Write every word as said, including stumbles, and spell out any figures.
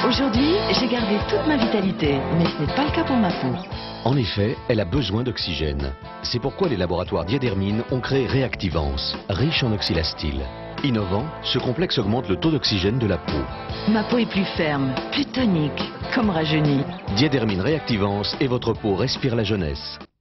Aujourd'hui, j'ai gardé toute ma vitalité, mais ce n'est pas le cas pour ma peau. En effet, elle a besoin d'oxygène. C'est pourquoi les laboratoires Diadermine ont créé Réactivance, riche en oxylastyle. Innovant, ce complexe augmente le taux d'oxygène de la peau. Ma peau est plus ferme, plus tonique, comme rajeunie. Diadermine Réactivance et votre peau respire la jeunesse.